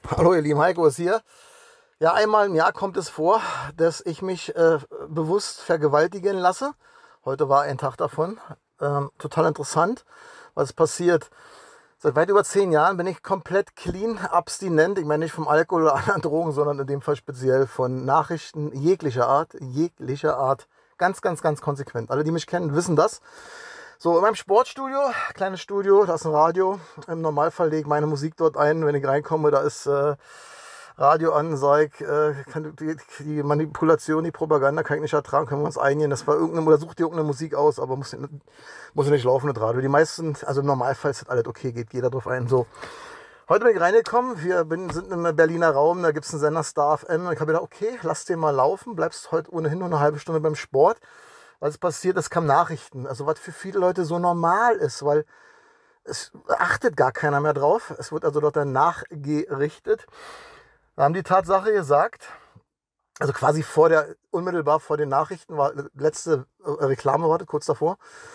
Hallo ihr lieben, Heiko ist hier. Ja, einmal im Jahr kommt es vor, dass ich mich bewusst vergewaltigen lasse. Heute war ein Tag davon. Total interessant, was passiert. Seit weit über 10 Jahren bin ich komplett clean, abstinent. Ich meine nicht vom Alkohol oder anderen Drogen, sondern in dem Fall speziell von Nachrichten jeglicher Art. Jeglicher Art. Ganz, ganz, ganz konsequent. Alle, die mich kennen, wissen das. So, in meinem Sportstudio, kleines Studio, da ist ein Radio. Im Normalfall lege ich meine Musik dort ein. Wenn ich reinkomme, da ist Radio an, sag ich, die Manipulation, die Propaganda kann ich nicht ertragen, können wir uns einigen. Das war irgendeine, oder sucht dir irgendeine Musik aus, aber muss ja nicht laufen, das Radio. Die meisten, also im Normalfall ist das alles okay, geht jeder drauf ein. So. Heute bin ich reingekommen, sind im Berliner Raum, da gibt es einen Sender Star FM. Und ich habe gedacht, okay, lass den mal laufen, bleibst heute ohnehin nur eine halbe Stunde beim Sport. Was passiert, es kamen Nachrichten. Also was für viele Leute so normal ist, weil es achtet gar keiner mehr drauf. Es wird also dort dann nachgerichtet. Da haben die Tatsache gesagt, also quasi unmittelbar vor den Nachrichten war letzte Reklame, warte, kurz davor.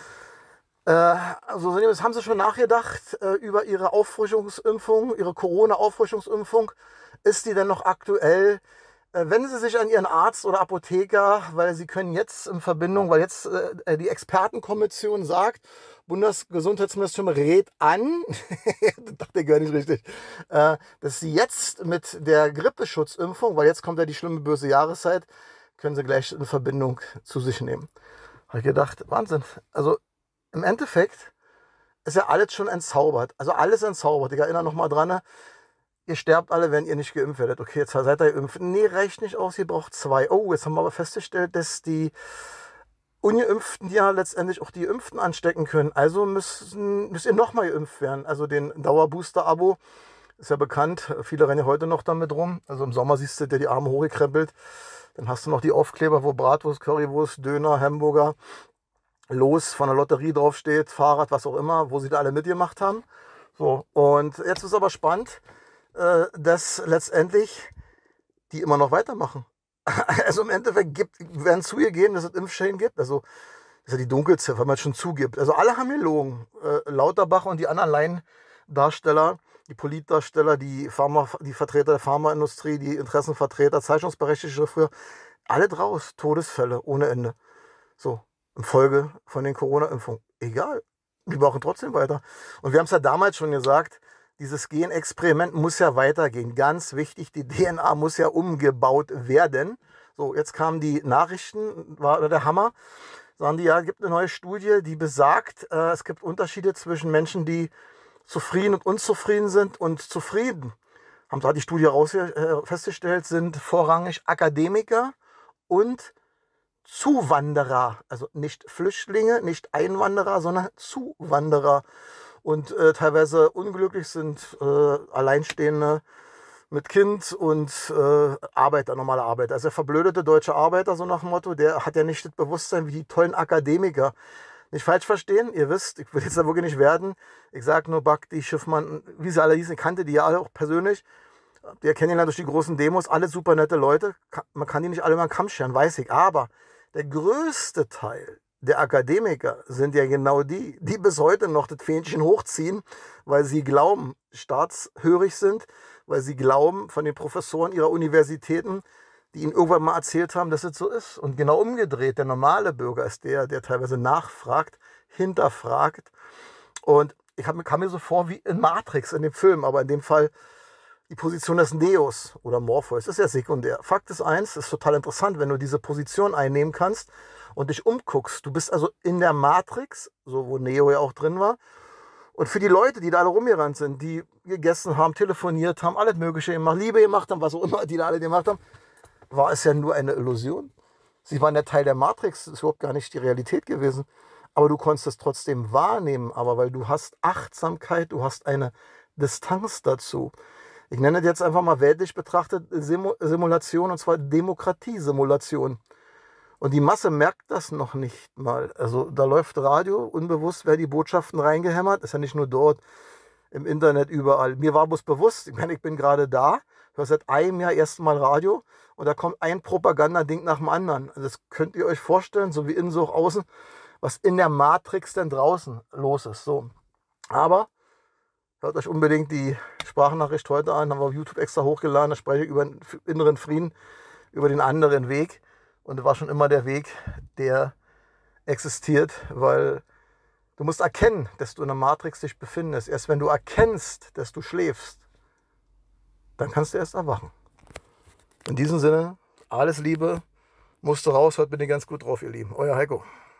Also das haben sie schon nachgedacht über ihre Auffrischungsimpfung, ihre Corona-Auffrischungsimpfung. Ist die denn noch aktuell? Wenden Sie sich an Ihren Arzt oder Apotheker, weil Sie können jetzt in Verbindung, weil jetzt die Expertenkommission sagt, Bundesgesundheitsministerium rät an, das dachte ich gar nicht richtig, dass Sie jetzt mit der Grippeschutzimpfung, weil jetzt kommt ja die schlimme böse Jahreszeit, können Sie gleich in Verbindung zu sich nehmen. Habe ich gedacht, Wahnsinn. Also im Endeffekt ist ja alles schon entzaubert. Also alles entzaubert. Ich erinnere nochmal dran, ne? Ihr sterbt alle, wenn ihr nicht geimpft werdet. Okay, jetzt seid ihr geimpft. Nee, reicht nicht aus, ihr braucht 2. Oh, jetzt haben wir aber festgestellt, dass die Ungeimpften ja letztendlich auch die Impften anstecken können. Also müsst ihr nochmal geimpft werden. Also den Dauerbooster-Abo ist ja bekannt. Viele rennen ja heute noch damit rum. Also im Sommer siehst du dir die Arme hochgekrempelt. Dann hast du noch die Aufkleber, wo Bratwurst, Currywurst, Döner, Hamburger, Los von der Lotterie draufsteht, Fahrrad, was auch immer, wo sie da alle mitgemacht haben. So, und jetzt ist aber spannend, dass letztendlich die immer noch weitermachen. Also im Endeffekt werden zugegeben, dass es Impfschäden gibt. Also das ist ja die Dunkelziffer, wenn man es schon zugibt. Also alle haben gelogen. Lauterbach und die anderen Laiendarsteller, die Politdarsteller, die Vertreter der Pharmaindustrie, die Interessenvertreter, Zeichnungsberechtigte früher, alle draus. Todesfälle ohne Ende. So, infolge von den Corona-Impfungen. Egal, die brauchen trotzdem weiter. Und wir haben es ja damals schon gesagt, dieses Genexperiment muss ja weitergehen. Ganz wichtig, die DNA muss ja umgebaut werden. So, jetzt kamen die Nachrichten, war der Hammer. Sagen die, ja, es gibt eine neue Studie, die besagt, es gibt Unterschiede zwischen Menschen, die zufrieden und unzufrieden sind und zufrieden. Haben da die Studie festgestellt, sind vorrangig Akademiker und Zuwanderer. Also nicht Flüchtlinge, nicht Einwanderer, sondern Zuwanderer. Und teilweise unglücklich sind Alleinstehende mit Kind und Arbeiter, normale Arbeiter. Also der verblödete deutsche Arbeiter, so nach dem Motto, der hat ja nicht das Bewusstsein wie die tollen Akademiker. Nicht falsch verstehen, ihr wisst, ich will jetzt da wirklich nicht werden. Ich sage nur Bakti, Schiffmann, wie sie alle hießen, ich kannte die ja alle auch persönlich. Die erkennen ja durch die großen Demos, alle super nette Leute. Man kann die nicht alle über den Kamm scheren, weiß ich. Aber der größte Teil der Akademiker sind ja genau die bis heute noch das Fähnchen hochziehen, weil sie glauben, staatshörig sind, weil sie glauben von den Professoren ihrer Universitäten, die ihnen irgendwann mal erzählt haben, dass es so ist. Und genau umgedreht, der normale Bürger ist der teilweise nachfragt, hinterfragt. Und kam mir so vor wie in Matrix, in dem Film, aber in dem Fall die Position des Neos oder Morpheus ist ja sekundär. Fakt ist eins, ist total interessant, wenn du diese Position einnehmen kannst und dich umguckst. Du bist also in der Matrix, so wo Neo ja auch drin war. Und für die Leute, die da alle rumgerannt sind, die gegessen haben, telefoniert haben, alles Mögliche gemacht, Liebe gemacht haben, was auch immer die da alle gemacht haben, war es ja nur eine Illusion. Sie waren ja Teil der Matrix, das ist überhaupt gar nicht die Realität gewesen. Aber du konntest es trotzdem wahrnehmen, aber weil du hast Achtsamkeit, du hast eine Distanz dazu. Ich nenne das jetzt einfach mal weltlich betrachtet Simulation, und zwar Demokratiesimulation. Und die Masse merkt das noch nicht mal. Also da läuft Radio, unbewusst werden die Botschaften reingehämmert. Ist ja nicht nur dort, im Internet, überall. Mir war bloß bewusst, ich meine, ich bin gerade da, höre seit einem Jahr erstmal Radio und da kommt ein Propagandading nach dem anderen. Also das könnt ihr euch vorstellen, so wie innen, so auch außen, was in der Matrix denn draußen los ist. So. Aber Hört euch unbedingt die Sprachnachricht heute an, haben wir auf YouTube extra hochgeladen. Da spreche ich über den inneren Frieden, über den anderen Weg. Und das war schon immer der Weg, der existiert, weil du musst erkennen, dass du in der Matrix dich befindest. Erst wenn du erkennst, dass du schläfst, dann kannst du erst erwachen. In diesem Sinne, alles Liebe, musst du raus, heute bin ich ganz gut drauf, ihr Lieben. Euer Heiko.